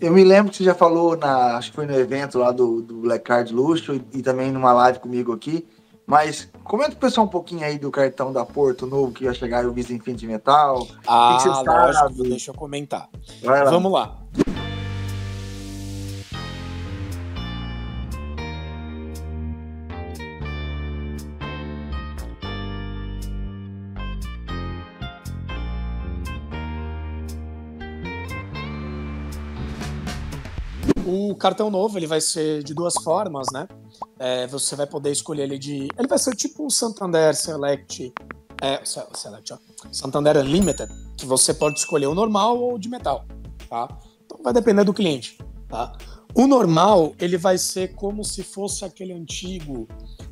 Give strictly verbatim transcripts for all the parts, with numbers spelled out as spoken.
Eu me lembro que você já falou, na, acho que foi no evento lá do, do Black Card Luxo e, e também numa live comigo aqui, mas comenta pro pessoal um pouquinho aí do cartão da Porto novo que vai chegar, o Visa Infinity Metal. O que, que você Ah, lógico, sabe? deixa eu comentar. Vai lá. Vamos lá. O cartão novo ele vai ser de duas formas, né? É, você vai poder escolher ele de... Ele vai ser tipo um Santander Select... É, Select, ó. Santander Unlimited, que você pode escolher o normal ou o de metal, tá? Então vai depender do cliente, tá? O normal, ele vai ser como se fosse aquele antigo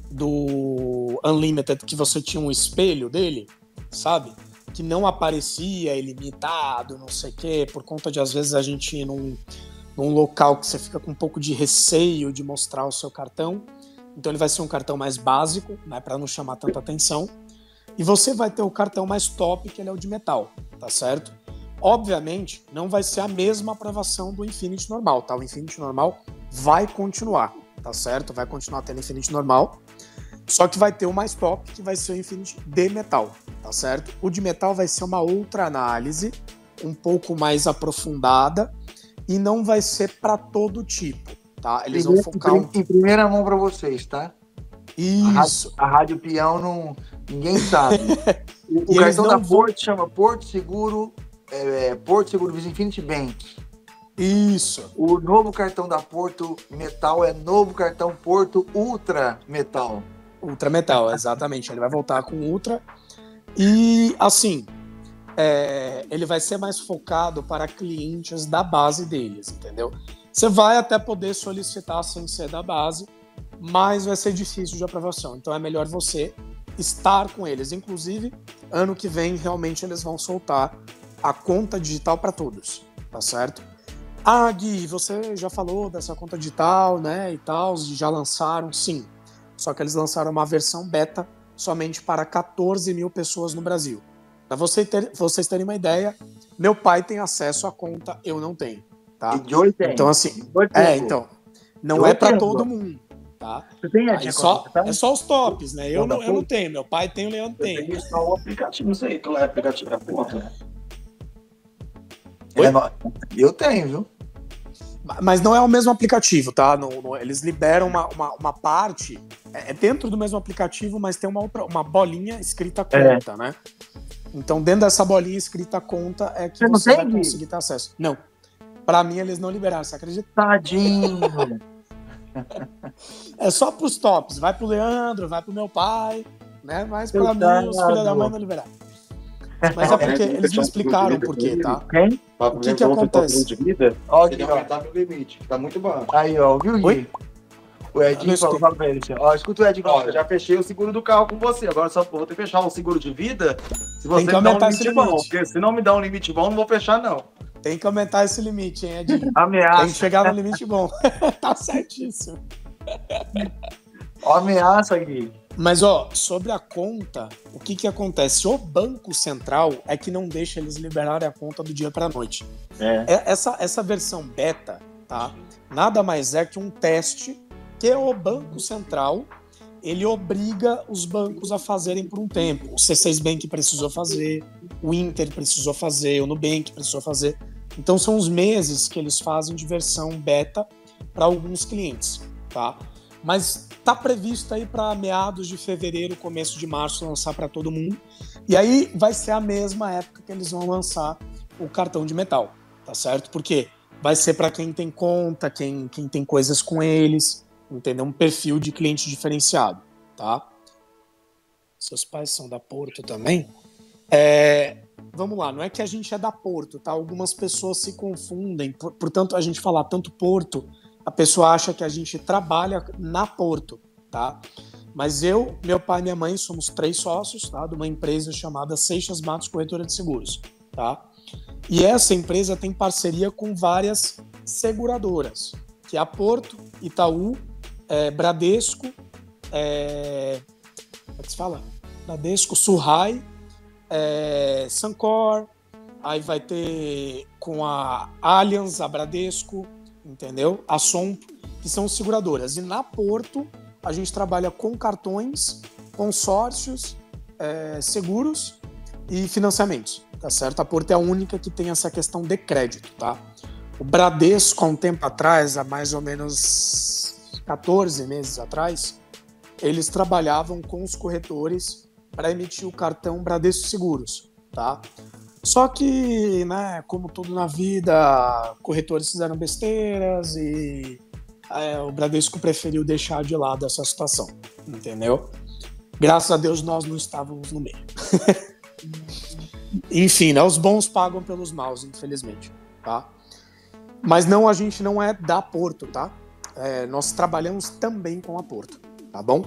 do Unlimited, que você tinha um espelho dele, sabe? Que não aparecia ilimitado, não sei o quê, por conta de, às vezes, a gente ir num... num local que você fica com um pouco de receio de mostrar o seu cartão. Então ele vai ser um cartão mais básico, né, para não chamar tanta atenção. E você vai ter o cartão mais top, que ele é o de metal, tá certo? Obviamente, não vai ser a mesma aprovação do Infinity normal, tá? O Infinity normal vai continuar, tá certo? Vai continuar tendo Infinity normal, só que vai ter o mais top, que vai ser o Infinity de metal, tá certo? O de metal vai ser uma outra análise, um pouco mais aprofundada, e não vai ser para todo tipo, tá? Eles vão focar... Em, em primeira mão para vocês, tá? Isso. A, a Rádio Peão, não, ninguém sabe. O, o cartão da Porto vão... chama Porto Seguro, é, Porto Seguro Visa Infinity Bank. Isso. O novo cartão da Porto Metal é novo cartão Porto Ultra Metal. Ultra Metal, exatamente. Ele vai voltar com Ultra. E, assim... É, ele vai ser mais focado para clientes da base deles, entendeu? Você vai até poder solicitar sem ser da base, mas vai ser difícil de aprovação. Então é melhor você estar com eles. Inclusive, ano que vem, realmente, eles vão soltar a conta digital para todos, tá certo? Ah, Gui, você já falou dessa conta digital, né, e tal, já lançaram? Sim. Só que eles lançaram uma versão beta somente para catorze mil pessoas no Brasil. Para você ter, vocês terem uma ideia, meu pai tem acesso à conta, eu não tenho, tá? E Joey tem. Então, assim, Joey é, então, não Joey é para tem, todo mundo, tá? Você tem a Aí só, é só os tops, né? Eu não, eu não tenho, meu pai tem, o Leandro tem. Eu tenho só o aplicativo, não sei qual é o aplicativo da conta. É, eu tenho, viu? Mas não é o mesmo aplicativo, tá? No, no, eles liberam uma, uma, uma parte, é dentro do mesmo aplicativo, mas tem uma, outra, uma bolinha escrita conta, é. né? Então, dentro dessa bolinha escrita conta é que você, você vai conseguir ter acesso. Não. Pra mim, eles não liberaram, você acredita? Tadinho! É só pros tops. Vai pro Leandro, vai pro meu pai, né? Mas pra mim, os filhos da mãe não liberaram. Mas é porque eles me explicaram por quê, tá? Quem? O que que acontece? De vida, ó, tem que aumentar meu limite, tá muito bom. Aí, ó, viu, Gui? Oi? O Edinho falou pra ele assim, ó, escuta o Edinho. Ó, eu já fechei o seguro do carro com você, agora só vou ter que fechar um seguro de vida se você tem que me dá um aumentar limite, esse bom, limite. porque se não me dá um limite bom, não vou fechar, não. Tem que aumentar esse limite, hein, Edinho? Ameaça. Tem que chegar no limite bom. Tá certíssimo. Ó, ameaça, Gui. Mas, ó, sobre a conta, o que que acontece? O Banco Central é que não deixa eles liberarem a conta do dia pra noite. É. Essa, essa versão beta, tá? Nada mais é que um teste que o Banco Central, ele obriga os bancos a fazerem por um tempo. O C seis Bank precisou fazer, o Inter precisou fazer, o Nubank precisou fazer. Então, são os meses que eles fazem de versão beta para alguns clientes, tá? Mas tá previsto aí para meados de fevereiro, começo de março, lançar para todo mundo. E aí vai ser a mesma época que eles vão lançar o cartão de metal, tá certo? Porque vai ser para quem tem conta, quem, quem tem coisas com eles, entendeu? Um perfil de cliente diferenciado, tá? Seus pais são da Porto também? É, vamos lá, não é que a gente é da Porto, tá? Algumas pessoas se confundem, por, portanto, a gente falar tanto Porto, a pessoa acha que a gente trabalha na Porto, tá? Mas eu, meu pai e minha mãe somos três sócios, tá? De uma empresa chamada Seixas Matos Corretora de Seguros, tá? E essa empresa tem parceria com várias seguradoras, que é a Porto, Itaú, é, Bradesco, é, como é que se fala? Bradesco, Surrai, é, Sancor, aí vai ter com a Allianz, a Bradesco, entendeu? A Sompo, que são seguradoras. E na Porto, a gente trabalha com cartões, consórcios, é, seguros e financiamentos, tá certo? A Porto é a única que tem essa questão de crédito, tá? O Bradesco, há um tempo atrás, há mais ou menos quatorze meses atrás, eles trabalhavam com os corretores para emitir o cartão Bradesco Seguros, tá? Só que, né, como tudo na vida, corretores fizeram besteiras e é, o Bradesco preferiu deixar de lado essa situação, entendeu? Graças a Deus nós não estávamos no meio. Enfim, né, os bons pagam pelos maus, infelizmente, tá? Mas não, a gente não é da Porto, tá? É, nós trabalhamos também com a Porto, tá bom?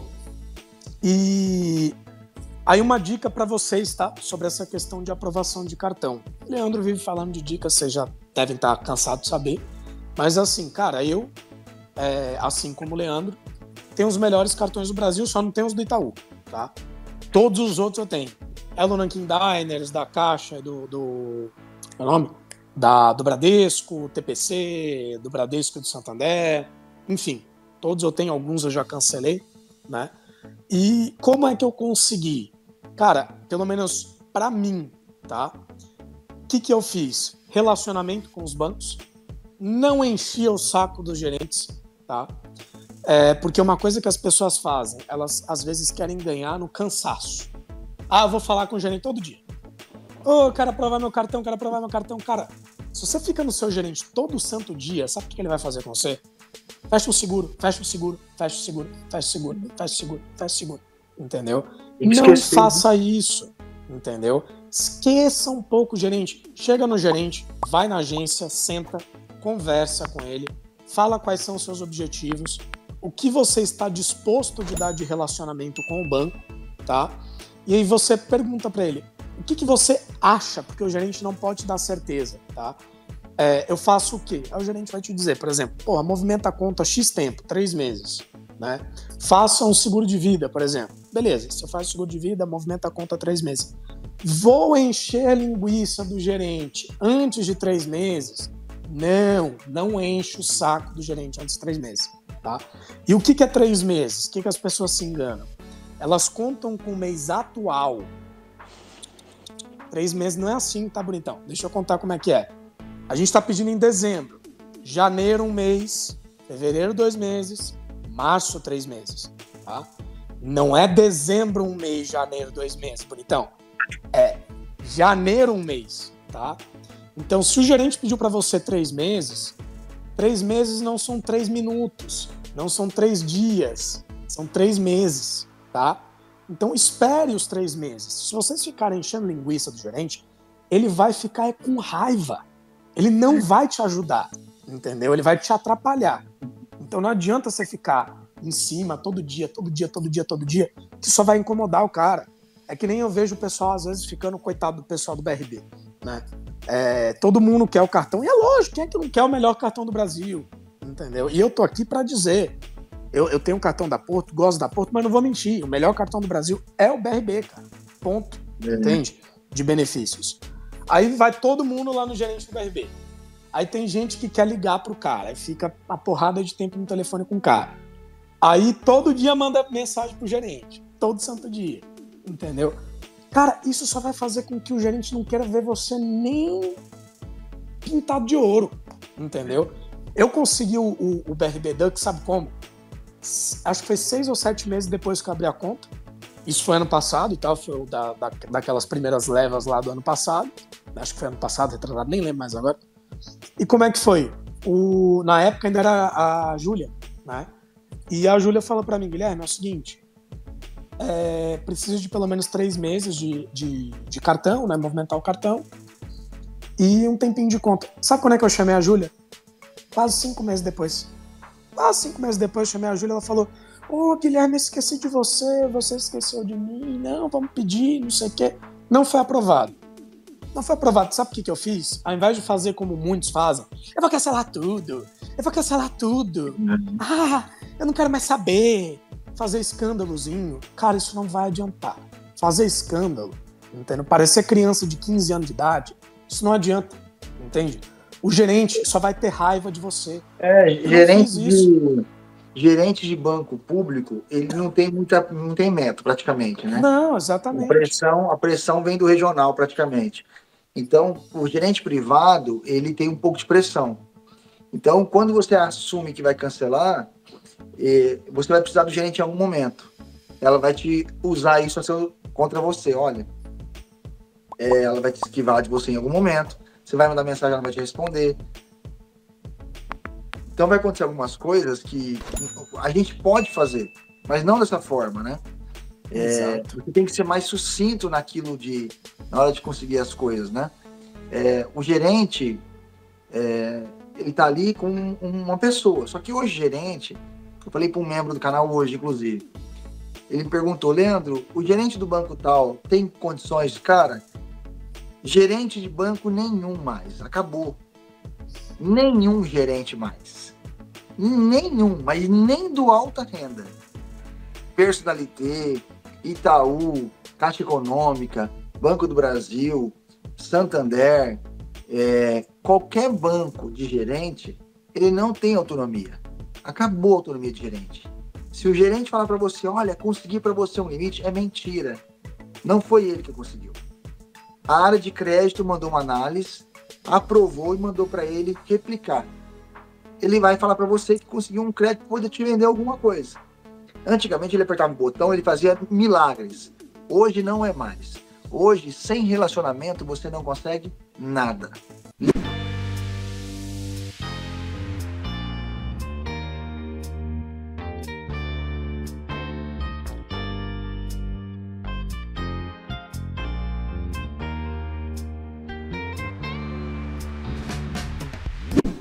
E aí uma dica para vocês, tá? Sobre essa questão de aprovação de cartão. O Leandro vive falando de dicas, vocês já devem estar cansados de saber. Mas assim, cara, eu, é, assim como o Leandro, tenho os melhores cartões do Brasil, só não tenho os do Itaú, tá? Todos os outros eu tenho. É do Nankin Diners, da Caixa, do... do qual é o nome? Da, do Bradesco, T P C, do Bradesco e do Santander. Enfim, todos eu tenho, alguns eu já cancelei, né? E como é que eu consegui? Cara, pelo menos pra mim, tá? O que que eu fiz? Relacionamento com os bancos. Não enchia o saco dos gerentes, tá? É, porque uma coisa que as pessoas fazem, elas às vezes querem ganhar no cansaço. Ah, eu vou falar com o gerente todo dia. Ô, oh, quero aprovar meu cartão, quero aprovar meu cartão. Cara, se você fica no seu gerente todo santo dia, sabe o que ele vai fazer com você? Fecha o seguro, fecha o seguro, fecha o seguro, fecha o seguro, fecha o seguro, fecha o seguro. Entendeu? Não faça isso. Entendeu? Esqueça um pouco o gerente. Chega no gerente, vai na agência, senta, conversa com ele, fala quais são os seus objetivos, o que você está disposto de dar de relacionamento com o banco, tá? E aí você pergunta para ele, o que, que você acha? Porque o gerente não pode te dar certeza, tá? É, eu faço o quê? Aí o gerente vai te dizer, por exemplo, porra, movimenta a conta X tempo, três meses, né? Faça um seguro de vida, por exemplo. Beleza, você faz seguro de vida, movimenta a conta três meses. Vou encher a linguiça do gerente antes de três meses? Não, não enche o saco do gerente antes de três meses, tá? E o que, que é três meses? O que, que as pessoas se enganam? Elas contam com o mês atual. Três meses não é assim, tá, bonitão? Deixa eu contar como é que é. A gente está pedindo em dezembro, janeiro um mês, fevereiro dois meses, março três meses, tá? Não é dezembro um mês, janeiro dois meses, bonitão. É janeiro um mês, tá? Então, se o gerente pediu para você três meses, três meses não são três minutos, não são três dias, são três meses, tá? Então, espere os três meses. Se vocês ficarem enchendo linguiça do gerente, ele vai ficar com raiva. Ele não vai te ajudar, entendeu? Ele vai te atrapalhar. Então não adianta você ficar em cima todo dia, todo dia, todo dia, todo dia, que só vai incomodar o cara. É que nem eu vejo o pessoal, às vezes, ficando coitado do pessoal do B R B, né? É, todo mundo quer o cartão, e é lógico, quem é que não quer o melhor cartão do Brasil, entendeu? E eu tô aqui pra dizer, eu, eu tenho um cartão da Porto, gosto da Porto, mas não vou mentir, o melhor cartão do Brasil é o B R B, cara. Ponto. É. Entende? De benefícios. Aí vai todo mundo lá no gerente do B R B. Aí tem gente que quer ligar pro cara. Aí fica a porrada de tempo no telefone com o cara. Aí todo dia manda mensagem pro gerente. Todo santo dia. Entendeu? Cara, isso só vai fazer com que o gerente não queira ver você nem pintado de ouro. Entendeu? Eu consegui o, o, o B R B Duck, sabe como? Acho que foi seis ou sete meses depois que eu abri a conta. Isso foi ano passado e tal, foi da, da, daquelas primeiras levas lá do ano passado. Acho que foi ano passado, retrasado, nem lembro mais agora. E como é que foi? O, na época ainda era a Júlia, né? E a Júlia falou pra mim, Guilherme, é o seguinte, é, preciso de pelo menos três meses de, de, de cartão, né? Movimentar o cartão e um tempinho de conta. Sabe quando é que eu chamei a Júlia? Quase cinco meses depois. Quase cinco meses depois eu chamei a Júlia, ela falou, ô oh, Guilherme, esqueci de você, você esqueceu de mim, não, vamos pedir, não sei o quê. Não foi aprovado. Não foi aprovado. Sabe o que, que eu fiz? Ao invés de fazer como muitos fazem, eu vou cancelar tudo, eu vou cancelar tudo. Uhum. Ah, eu não quero mais saber. Fazer escândalozinho. Cara, isso não vai adiantar. Fazer escândalo, entendeu? Parecer criança de quinze anos de idade, Isso não adianta, entende? O gerente só vai ter raiva de você. É, Eu não gerente fiz isso. de, gerente de banco público, ele não tem muita, não tem meta praticamente, né? Não, A exatamente. pressão, a pressão vem do regional praticamente. Então, o gerente privado, ele tem um pouco de pressão. Então, quando você assume que vai cancelar, eh, você vai precisar do gerente em algum momento. Ela vai te usar isso a seu, contra você. Olha, eh, ela vai te esquivar de você em algum momento. Você vai mandar mensagem, ela vai te responder. Então, vai acontecer algumas coisas que a gente pode fazer, mas não dessa forma, né? É, você tem que ser mais sucinto naquilo de, na hora de conseguir as coisas, né? É, o gerente, é, ele tá ali com um, uma pessoa. Só que hoje, gerente, eu falei para um membro do canal hoje, inclusive, ele me perguntou, Leandro, o gerente do banco tal tem condições? Cara, gerente de banco nenhum mais, acabou. Nenhum gerente mais. Nenhum, mas nem do alta renda. Personalité, Itaú, Caixa Econômica, Banco do Brasil, Santander, é, qualquer banco de gerente, ele não tem autonomia. Acabou a autonomia de gerente. Se o gerente falar para você, olha, consegui para você um limite, é mentira. Não foi ele que conseguiu. A área de crédito mandou uma análise, aprovou e mandou para ele replicar. Ele vai falar para você que conseguiu um crédito para poder te vender alguma coisa. Antigamente ele apertava um botão, ele fazia milagres. Hoje não é mais. Hoje, sem relacionamento, você não consegue nada.